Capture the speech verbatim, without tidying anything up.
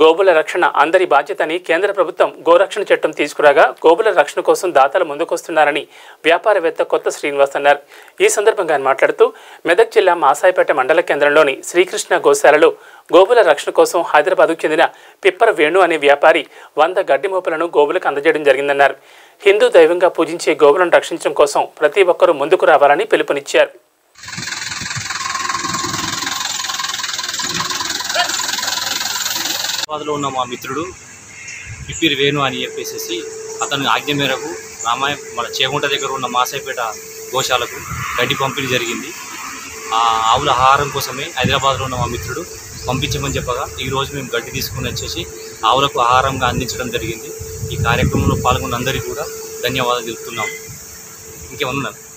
గోవుల రక్షణ అందరి బాధ్యతని కేంద్ర ప్రభుత్వం గోరక్షణ చట్టం తీసుకురాగా గోవుల రక్షణ కోసం దాతలు ముందుకొస్తున్నారని వ్యాపారవేత్త కొత్త శ్రీనివాస్ అన్నారు. ఈ సందర్భంగా ఆయన మాట్లాడుతూ మెదక్ జిల్లా మాసాయిపేట మండల కేంద్రంలోని శ్రీకృష్ణ గోశాలలో గోవుల రక్షణ కోసం హైదరాబాద్కు చెందిన పిప్పర వేణు అనే వ్యాపారి వంద గడ్డి మోపులను గోవులకు అందజేయడం జరిగిందన్నారు. హిందూ దైవంగా పూజించే గోవులను రక్షించడం కోసం ప్రతి ఒక్కరూ ముందుకు రావాలని పిలుపునిచ్చారు. హైదరాబాద్లో ఉన్న మా మిత్రుడు పిప్పిరి వేణు అని చెప్పేసి అతని ఆజ్ఞ మేరకు రామాయ మన చేగుంట దగ్గర ఉన్న మాసాయిపేట గోశాలకు గడ్డి పంపిణీ జరిగింది. ఆ ఆవుల ఆహారం కోసమే హైదరాబాద్లో ఉన్న మా మిత్రుడు పంపించమని చెప్పగా ఈరోజు మేము గడ్డి తీసుకుని వచ్చేసి ఆవులకు ఆహారంగా అందించడం జరిగింది. ఈ కార్యక్రమంలో పాల్గొన్న అందరికీ కూడా ధన్యవాదాలు తెలుపుతున్నాము. ఇంకేమన్నా